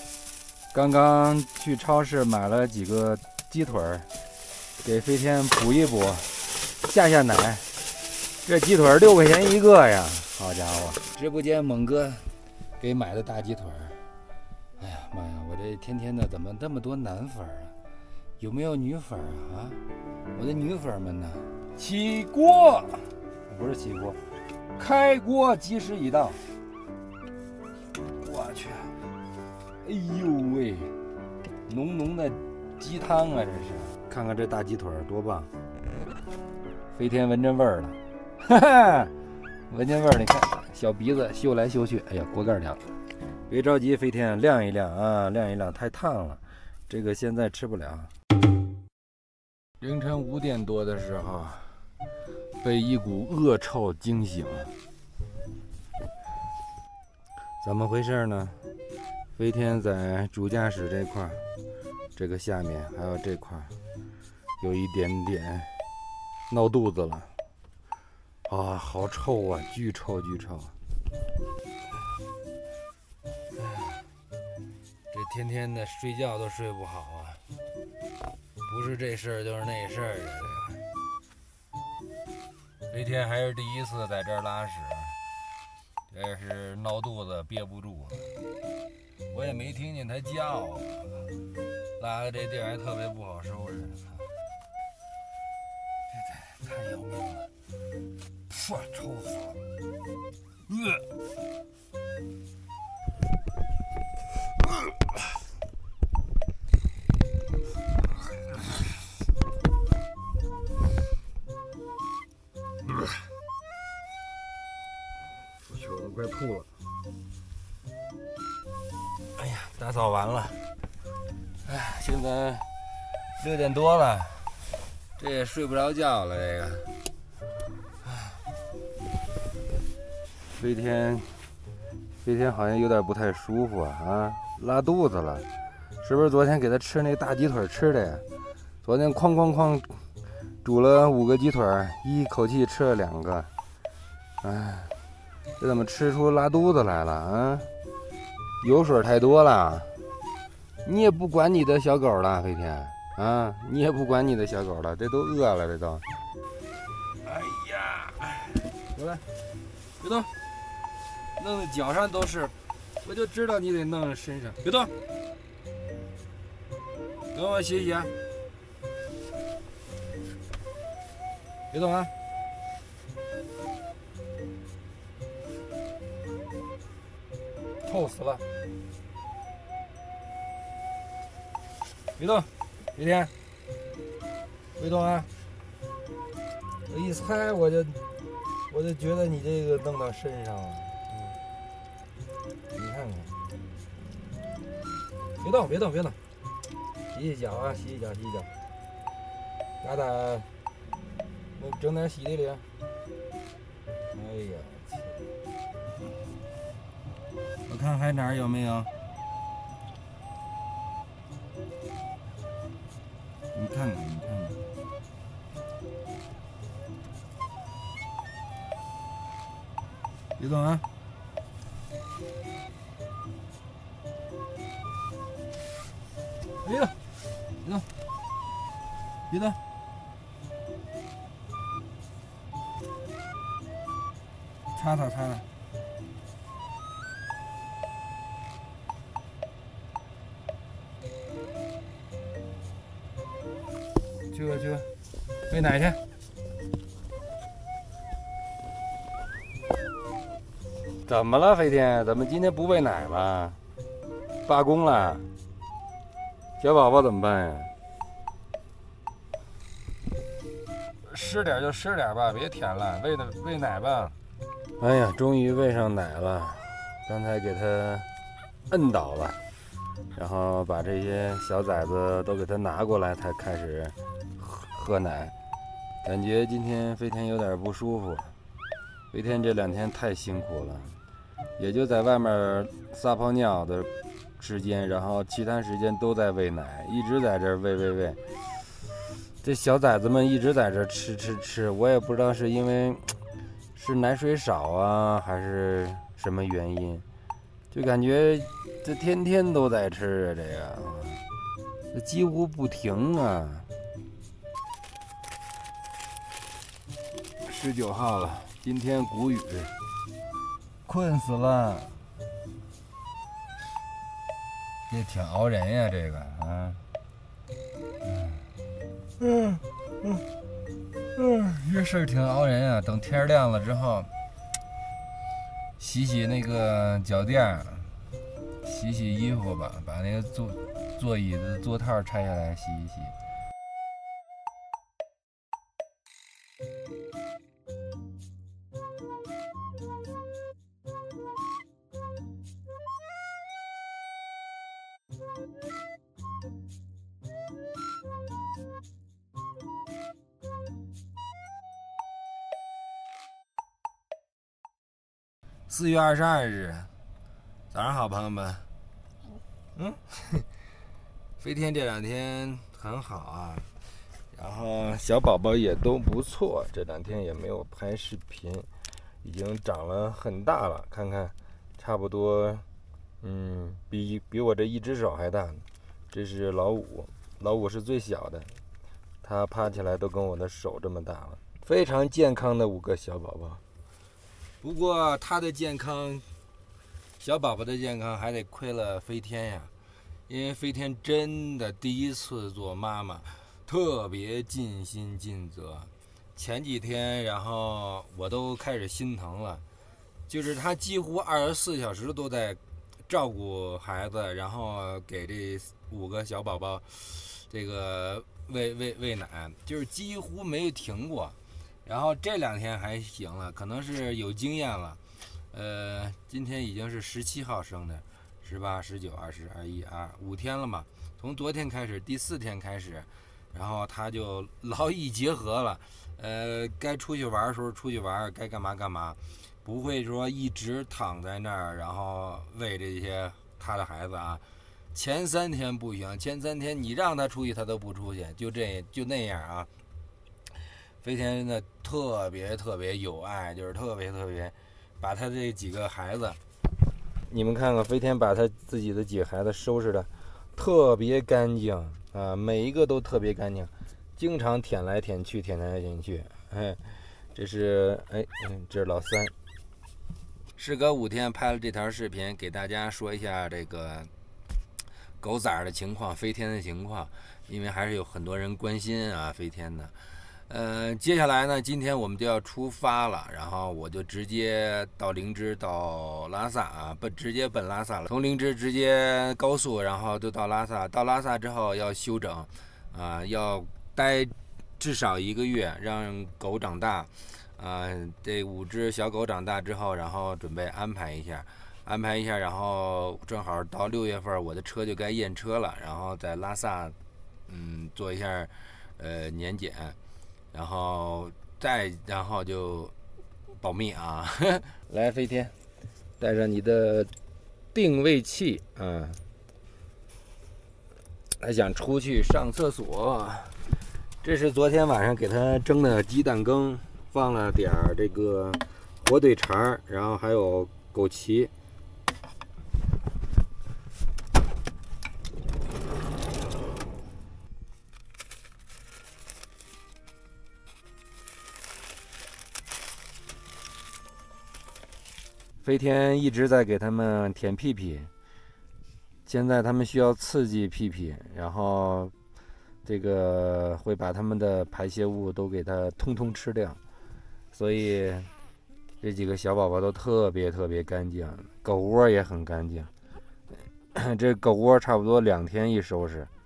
刚刚去超市买了几个鸡腿儿，给飞天补一补，下下奶。这鸡腿6块钱一个呀！好家伙，直播间猛哥给买的大鸡腿儿。哎呀妈呀，我这天天的怎么这么多男粉啊？有没有女粉啊？我的女粉们呢？起锅，不是起锅，开锅，吉时已到。我去！哎呦喂，浓浓的鸡汤啊！这是，看看这大鸡腿多棒！飞天闻着味儿了，哈哈，闻见味儿，你看小鼻子嗅来嗅去，哎呀，锅盖凉。别着急，飞天晾一晾啊，晾一晾，太烫了，这个现在吃不了。凌晨5点多的时候，被一股恶臭惊醒。怎么回事呢？飞天在主驾驶这块，这个下面还有这块，有一点点闹肚子了。啊，好臭啊，巨臭巨臭！这天天的睡觉都睡不好啊，不是这事儿就是那事儿啊。这天还是第一次在这儿拉屎，这是闹肚子憋不住，我也没听见他叫啊。拉的这地儿还特别不好收拾，这太要命了，唰，臭死了！我都快吐了。哎呀，打扫完了。哎，现在6点多了，这也睡不着觉了。这个，飞天好像有点不太舒服啊，拉肚子了，是不是昨天给他吃那大鸡腿吃的呀？昨天哐哐哐煮了5个鸡腿，一口气吃了2个，哎，这怎么吃出拉肚子来了啊？油水太多了。你也不管你的小狗了，飞天啊！你也不管你的小狗了，这都饿了，这都。哎呀，过来，别动，弄得脚上都是，我就知道你得弄身上，别动，等我洗洗啊，别动啊！臭死了！别动，飞天，别动啊！我一猜我就觉得你这个弄到身上了，你看看，别动，别动，别动，洗洗脚啊，洗洗脚，洗洗脚，打打，我整点洗的里。哎呀，我看还哪儿有没有？你看看，你看看，别动啊！别动，别动，别动！擦擦擦擦！去喂奶去。怎么了，飞天？怎么今天不喂奶了？罢工了？小宝宝怎么办呀？吃点就吃点吧，别舔了，喂奶吧。哎呀，终于喂上奶了，刚才给他摁倒了，然后把这些小崽子都给他拿过来，才开始喝奶。感觉今天飞天有点不舒服，飞天这2天太辛苦了，也就在外面撒泡尿的时间，然后其他时间都在喂奶，一直在这喂。这小崽子们一直在这吃，我也不知道是因为是奶水少啊，还是什么原因， 就感觉这天天都在吃啊，这个这几乎不停啊。19号了，今天谷雨，困死了，也挺熬人呀，这个啊，这事儿挺熬人啊。等天亮了之后，洗洗那个脚垫，洗洗衣服吧，把那个座椅子座套拆下来洗一洗。4月22日，早上好，朋友们。飞天这2天很好啊，然后小宝宝也都不错，这2天也没有拍视频，已经长了很大了，看看，差不多，比我这1只手还大呢。这是老五，老五是最小的，他爬起来都跟我的手这么大了，非常健康的5个小宝宝。不过他的健康，小宝宝的健康还得亏了飞天呀，因为飞天真的第一次做妈妈，特别尽心尽责。前几天，然后我都开始心疼了，就是他几乎24小时都在照顾孩子，然后给这5个小宝宝这个喂奶，就是几乎没有停过。然后这2天还行了，可能是有经验了。今天已经是17号生的，18、19、20、21、5天了嘛。从昨天开始，第4天开始，然后他就劳逸结合了。该出去玩的时候出去玩，该干嘛干嘛，不会说一直躺在那儿，然后喂这些他的孩子啊。前3天不行，前3天你让他出去他都不出去，就那样啊。飞天真的特别有爱，就是特别把他这几个孩子，你们看看，飞天把他自己的几个孩子收拾的特别干净啊，每一个都特别干净，经常舔来舔去。这是这是老三。时隔5天拍了这条视频，给大家说一下这个狗崽的情况，飞天的情况，因为还是有很多人关心啊飞天的。接下来呢，今天我们就要出发了，然后我就直接到灵芝到拉萨啊，直接奔拉萨了。从灵芝直接高速，然后就到拉萨。到拉萨之后要休整，要待至少1个月，让狗长大。这5只小狗长大之后，然后准备安排一下，然后正好到6月份，我的车就该验车了，然后在拉萨，做一下年检。然后就保密啊！来，飞天，带上你的定位器啊！还想出去上厕所。这是昨天晚上给他蒸的鸡蛋羹，放了点这个火腿肠，然后还有枸杞。飞天一直在给他们舔屁屁，现在他们需要刺激屁屁，然后这个会把他们的排泄物都给它通通吃掉，所以这几个小宝宝都特别干净，狗窝也很干净。这狗窝差不多2天一收拾。